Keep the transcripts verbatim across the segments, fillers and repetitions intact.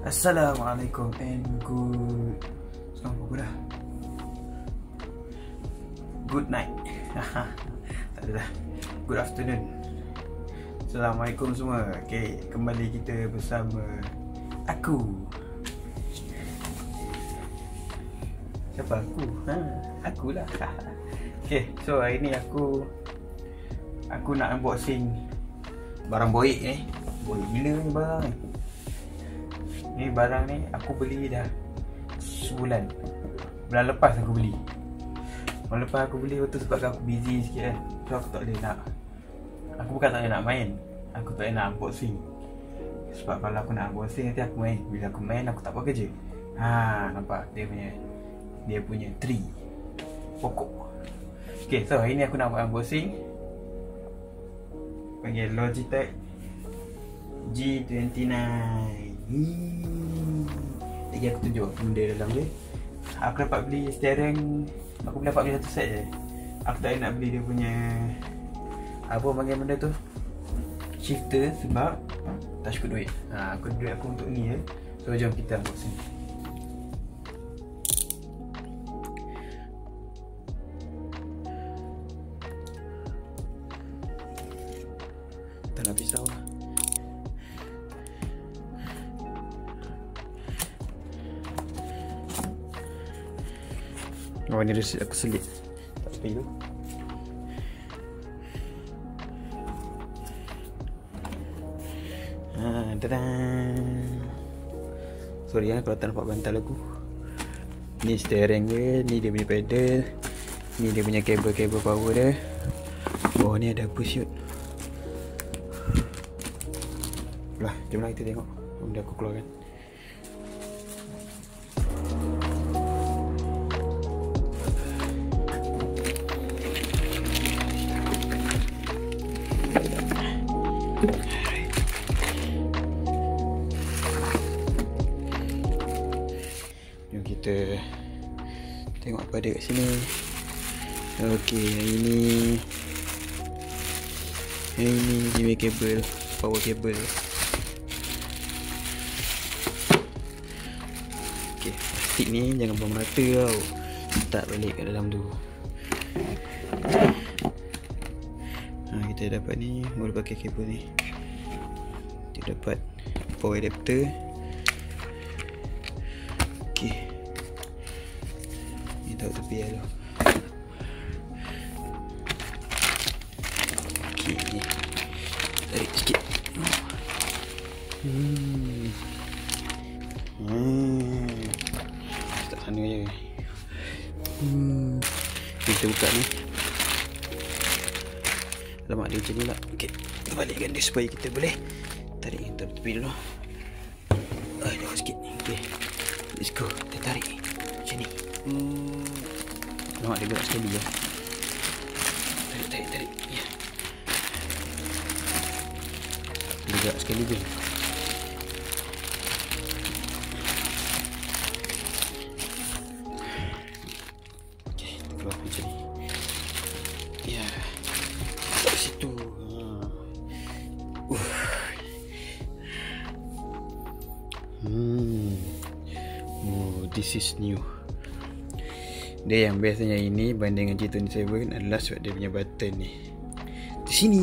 Assalamualaikum and good Selamat pukul dah Good night. Tak ada dah. Good afternoon. Assalamualaikum semua. Okay, kembali kita bersama aku. Siapa aku? Ha, akulah. Okay, so hari ni aku Aku nak unboxing barang boik ni. Boik gila ni barang ni. Ni barang ni aku beli dah sebulan. Bulan lepas aku beli. Bulan lepas aku beli waktu sebab aku busy sikit kan. So aku tak boleh nak. Aku bukan tak boleh nak main. Aku tak boleh nak unboxing. Sebab kalau aku nak unboxing nanti aku main. Bila aku main aku tak buat kerja. Ha, nampak dia punya Dia punya tree pokok. Okay, so hari ni aku nak buat unboxing. Panggil Logitech G dua puluh sembilan. Hmm. Lagi aku tunjuk benda dalam dia. Aku dapat beli steering. Aku dapat beli satu set je. Aku tak nak beli dia punya apa panggil benda tu, shifter, sebab tak cukup duit. Ha, aku duit aku untuk ni je. So jom kita unboxing. Tak nak pisau lah. Oh, ni resit aku selit. Tak sepi tu. Haa, dadah. Sorry lah kalau tak nampak bantal aku. Ni steering dia, ni dia punya pedal, ni dia punya kabel-kabel power dia. Oh, ni ada apa shoot. Lah, jomlah kita tengok benda aku keluarkan. Jom kita tengok apa ada kat sini. Okey, yang ini Yang ini dia punya kabel, power kabel. Okey, plastik ni jangan buang merata tau. Letak balik kat dalam tu. Ha, kita dapat ni, boleh pakai kabel ni. Kita dapat power adapter. Okey, ni tahu tepi lah. Okey, ni tarik sikit. Hmm. Hmm. Tak sana je. Hmm. Kita buka ni. Alamak, dia macam ni lah. Okey, kita balikkan dia supaya kita boleh tarik yang tepi dulu. Ah, jauh sikit ni. Okey, let's go. Kita tarik macam ni. Hmm. Alamak, dia berat sekali lah. Tarik, tarik, tarik. Ya. Dia berat sekali je. Okey, kita keluar macam ni. Ya. Kat situ. Uh. Hmm. Oh, this is new. Dia yang biasanya ini banding dengan G dua puluh tujuh adalah sebab dia punya button ni di sini.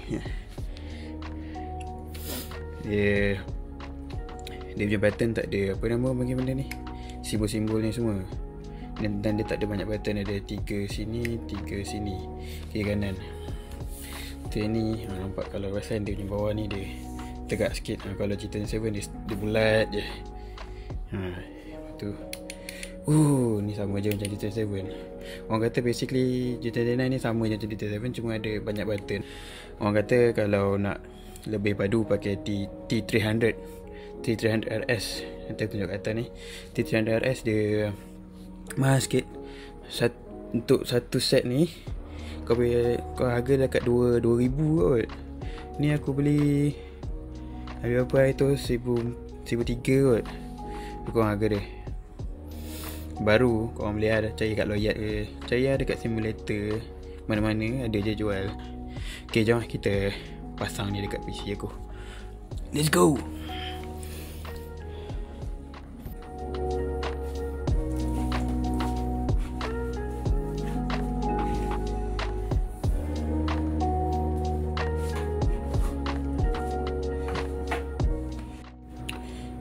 Dia Dia punya button tak ada apa nama bagi benda ni, simbol-simbol ni semua. Dan, dan dia tak ada banyak button. Ada tiga sini, tiga sini, kiri kanan. Dia ni ha, nampak kalau perasan dia punya bawah ni dia tegak sikit. Ha, kalau G dua puluh tujuh dia, dia bulat je. Ha, lepas tu Uh, ni sama je macam G dua puluh tujuh. Orang kata basically G dua puluh sembilan ni sama je macam G dua puluh tujuh, cuma ada banyak button. Orang kata kalau nak lebih padu pakai T T tiga ratus T tiga ratus R S. Nanti aku tunjuk kat atas ni. T tiga ratus R S dia mahal sikit. Sat, untuk satu set ni kau boleh, kau harga dekat dua ribu kot. Ni aku beli harga berapa hari tu, seribu tiga kot. Kurang harga dia. Baru korang boleh ada cari kat Loyat ke, cari ada kat simulator, mana-mana ada je jual. Okay, jom kita pasang ni dekat P C aku. Let's go.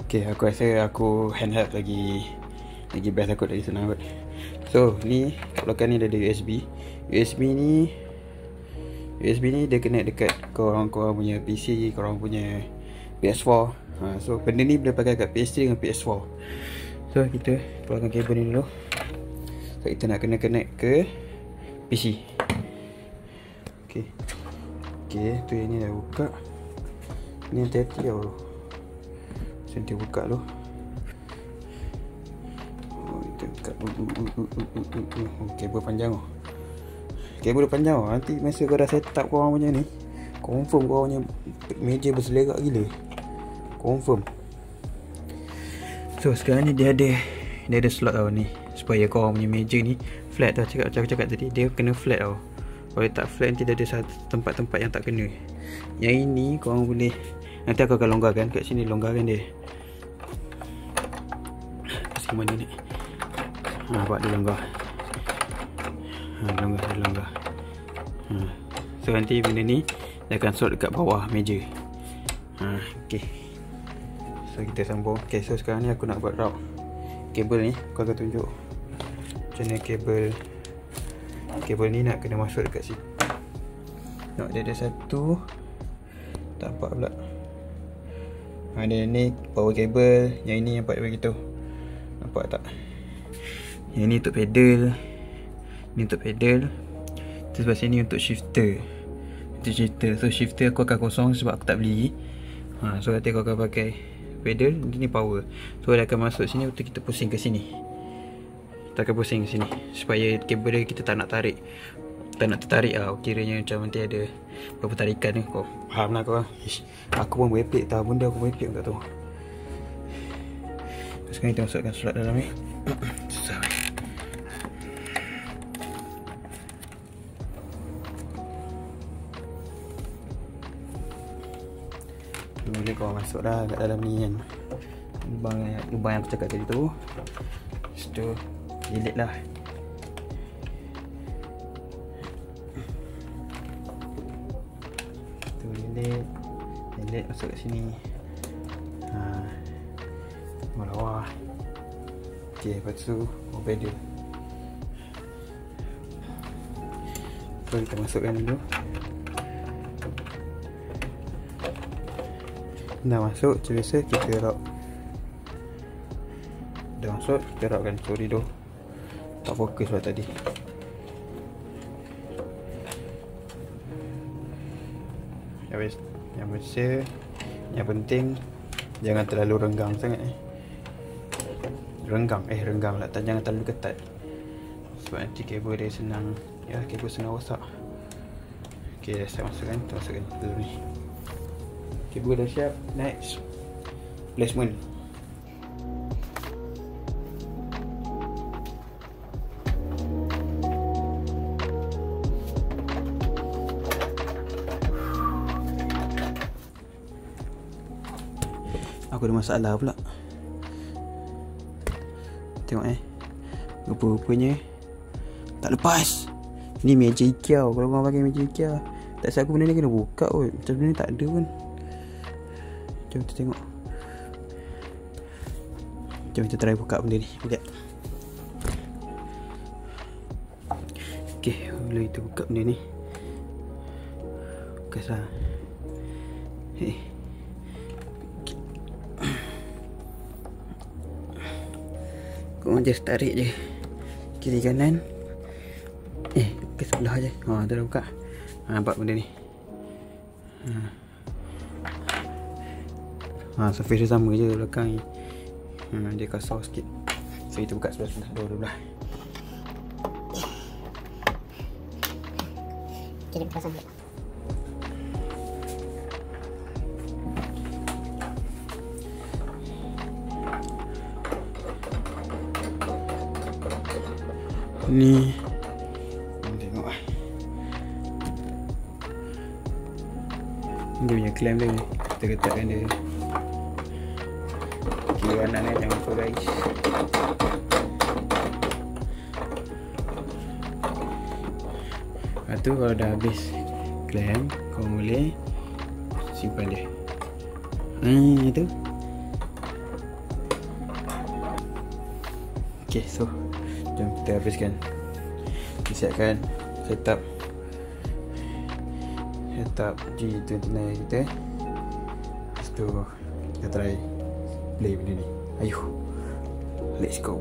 Okay, aku rasa aku handheld lagi Lagi best aku dari senang kot. So ni kat belakang ni dah ada U S B. U S B ni U S B ni dia connect dekat korang-korang punya P C, korang punya P S four. ha, So benda ni boleh pakai kat P S three dengan P S four. So kita keluarkan kabel ni dulu. So kita nak kena connect ke P C. Okay, okay, tu yang ni dah buka. Ni hati-hati tau. Nanti buka tu. Oh, kita buka. Uh, uh, uh, uh, uh, uh, uh. Oh, kabel panjang tu. Kabel panjang tu. Nanti masa kau dah set up korang punya ni, confirm korang punya meja berselerak gila. Confirm. So sekarang ni dia ada Dia ada slot tau ni, supaya korang punya meja ni flat tau. Cakap aku cakap tadi, dia kena flat tau. Kalau tak flat nanti dia ada satu tempat-tempat yang tak kena. Yang ini korang boleh, nanti aku akan longgarkan. Kat sini longgarkan dia. Kasih mana ni. Ha, nampak dia longgar. Ha, longgar, dia longgar. Ha. So nanti benda ni dia akan slot dekat bawah meja. Ha, okay. So kita sambung. Okay, so sekarang ni aku nak buat route kabel ni. Aku akan tunjuk macam mana kabel Kabel ni nak kena masuk dekat sini. Nak dia ada satu. Tak nampak pula. Ada ni power cable. Yang ini nampak dia begitu. Nampak tak? Yang ni untuk pedal. Ni untuk pedal. Terus sebelah sini untuk shifter. Untuk shifter. So shifter aku akan kosong sebab aku tak beli. ha, So nanti aku akan pakai pedal. Ini power. So dia akan masuk sini untuk kita pusing ke sini. Kita akan pusing ke sini supaya kabel dia kita tak nak tarik. Tak nak tertarik lah. Kiranya macam nanti ada beberapa tarikan ni. Kau faham lah kau. Ish, aku pun bereplik tau. Benda aku bereplik pun tak tahu. Sekarang kita masukkan slot dalam ni. Susah ni. Boleh kau masuk dah kat dalam ni kan. Lubang, lubang yang aku cakap tadi tu. Lepas tu delete lah. Tu delete. Delete masuk kat sini. Ha. Bawah. Okay, lepas tu oh pedal. So kita masukkan dulu. Dah masuk, macam biasa kita route. Dah masuk, kita routekan. Sorry tu, tak fokus lah tadi. Yang, yang besar, yang penting jangan terlalu renggang sangat eh. Renggang, eh renggang lah, tak, jangan terlalu ketat. Sebab nanti kabel dia senang, ya kabel senang rosak. Ok, dah siap masukkan, kita masukkan dulu ni. Kabel dah siap, next placement. Aku ada masalah pula. Tengok eh, rupa-rupanya tak lepas. Ni meja IKEA. Kalau korang pakai meja IKEA, tak rasa aku benda ni kena buka kot. Macam benda ni tak ada pun. Jom kita tengok. Jom kita try buka benda ni. Sekejap. Okay, mula kita buka benda ni. Buka sah. Hei, korang just tarik je kiri kanan. Eh, ke sebelah je. Ha, tu dah buka. Ha, nampak benda ni. Ha. Ha, surface dia sama je belakang ni. Ha, dia kasar sikit. So kita buka sebelah-sebelah. Dua-dua belah. Kira pasang dulu. Ni tengok lah. Dia punya clamp dia. Kita ketatkan dia. Kiri kanan ni, jangan lupa guys. Lepas tu kalau dah habis clamp, kau boleh simpan dia. Hmm, itu. Okay, so jom kita habiskan. Kita siapkan setup Setup G dua puluh sembilan kita. Lepas tu kita try play benda ni. Ayuh, let's go.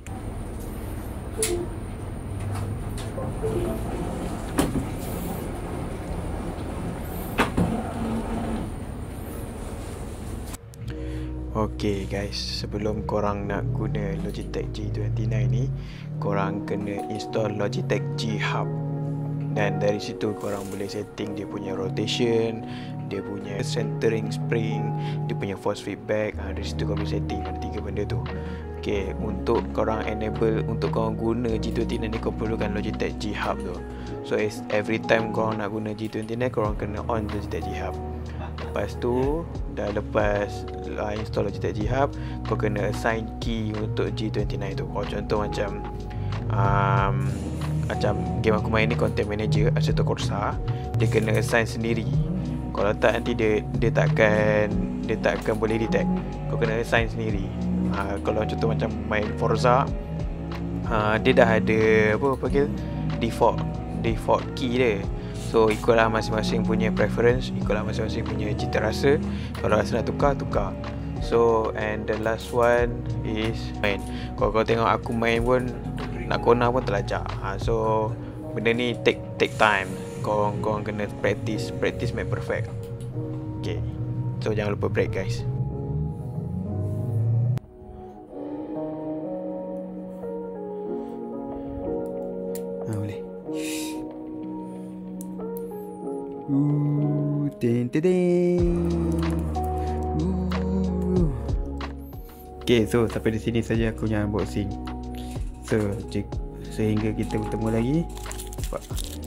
Okay guys, sebelum korang nak guna Logitech G dua puluh sembilan ni, korang kena install Logitech G Hub. Dan dari situ korang boleh setting dia punya rotation, dia punya centering spring, dia punya force feedback. ha, Dari situ korang boleh setting ada tiga benda tu. Okay, untuk korang enable, untuk korang guna G dua puluh sembilan ni, korang perlukan Logitech G Hub tu. So every time korang nak guna G dua puluh sembilan, korang kena on Logitech G Hub. Lepas tu, dah lepas uh, install Logitech G Hub, kau kena assign key untuk G dua puluh sembilan tu. Kau contoh macam um, Macam game aku main ni, Content Manager Assetto Corsa, dia kena assign sendiri. Kalau tak nanti dia dia takkan dia takkan boleh detect. Kau kena assign sendiri. uh, Kalau contoh macam main Forza, uh, dia dah ada apa panggil default default key dia. So ikutlah masing-masing punya preference, ikutlah masing-masing punya cita rasa. Kalau rasa nak tukar, tukar. So and the last one is main. Kalau kau tengok aku main pun, nak kona pun terlajak. ha, So benda ni take take time. Kau kau kena practice, practice make perfect. Okay, so jangan lupa break guys. Ha, boleh. Uh, ten ten ten. Uh. Okay, so sampai di sini saja aku punya unboxing. So, cek, sehingga kita bertemu lagi. Nampak?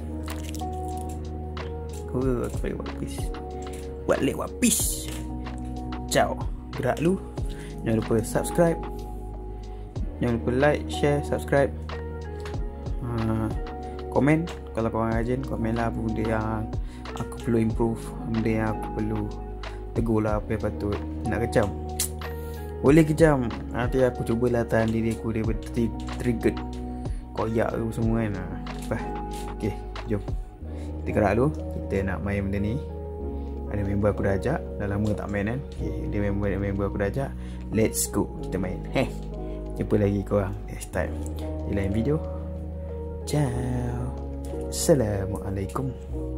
Oh, aku balik wapis. Buat lek wapis. Ciao. Gerak lu. Jangan lupa subscribe. Jangan lupa like, share, subscribe. uh, Komen. Kalau korang rajin, komen lah benda yang aku perlu improve, benda yang aku perlu tegur lah, apa yang patut. Nak kecam, boleh kejam. Nanti aku cubalah tahan diri aku daripada trigger koyak tu semua kan. Bah. Okay, jom kita gerak dulu. Kita nak main benda ni. Ada member aku dah ajak, dah lama tak main kan. Okay, dia member member aku dah ajak. Let's go, kita main. Heh, jumpa lagi korang next time di lain video. Ciao. Assalamualaikum.